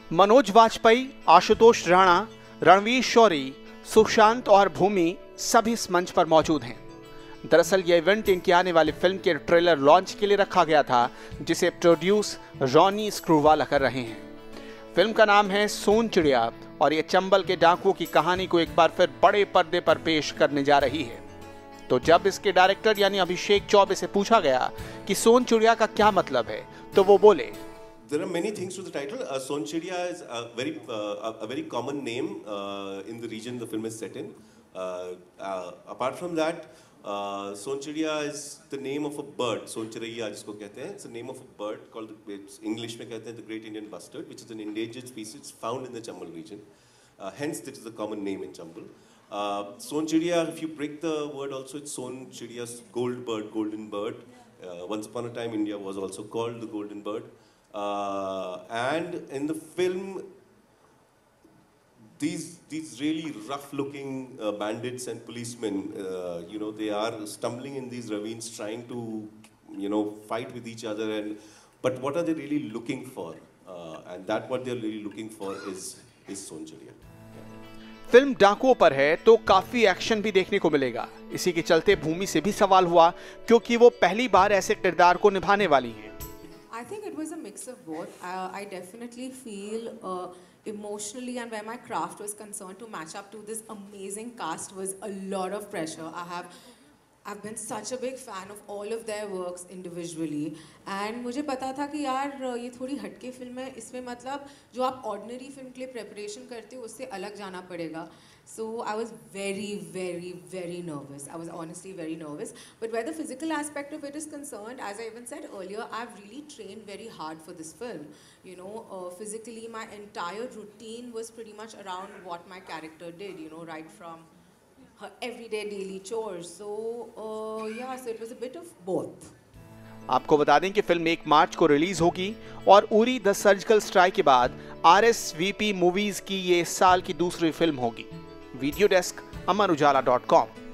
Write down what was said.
मनोज वाजपेयी, आशुतोष राणा, रणवीर शौरी, सुशांत और भूमि सभी इस मंच पर मौजूद हैं। दरअसल यह इवेंट इनकी आने वाली फिल्म के ट्रेलर लॉन्च के लिए रखा गया था, जिसे प्रोड्यूस रॉनी स्क्रूवाला कर रहे हैं। फिल्म का नाम है सोन चिड़िया और ये चंबल के डाकुओं की कहानी को एक बार फिर बड़े पर्दे पर पेश करने जा रही है। तो जब इसके डायरेक्टर यानी अभिषेक चौबे से पूछा गया कि सोन चिड़िया का क्या मतलब है, तो वो बोले, There are many things to the title. Son Chidiya is a very common name in the region the film is set in. Apart from that, Son Chidiya is the name of a bird. Son Chiraiya जिसको कहते हैं. It's the name of a bird called, English में कहते हैं the Great Indian Bustard, which is an endangered species found in the Chambal region. Hence, this is a common name in Chambal. Son Chidiya, if you break the word also, it's Son Chidiya's gold bird, golden bird. Once upon a time, India was also called the golden bird. And in the film, these really rough-looking bandits and policemen, they are stumbling in these ravines, trying to, fight with each other. But what are they really looking for? And that what they are really looking for is Son Chidiya. Film डाकुओं पर है तो काफी action भी देखने को मिलेगा। इसी के चलते भूमि से भी सवाल हुआ, क्योंकि वो पहली बार ऐसे किरदार को निभाने वाली हैं। I think it was a mix of both. I definitely feel emotionally and where my craft was concerned, to match up to this amazing cast was a lot of pressure. I've been such a big fan of all of their works individually, and मुझे पता था कि यार ये थोड़ी हटके film है, इसमें मतलब जो आप ऑर्डिनरी फिल्म के लिए प्रिपरेशन करते हो उससे अलग जाना पड़ेगा. So I was very nervous. I was honestly very nervous. But where the physical aspect of it is concerned, as I even said earlier, I've really trained very hard for this film. Physically, my entire routine was pretty much around what my character did, right from her everyday daily chores. So so it was a bit of both. आपको बता दें कि film 1 मार्च को release होगी और Uri the surgical strike के बाद RSVP movies की ये इस साल की दूसरी फिल्म होगी। Video desk, amarujala.com।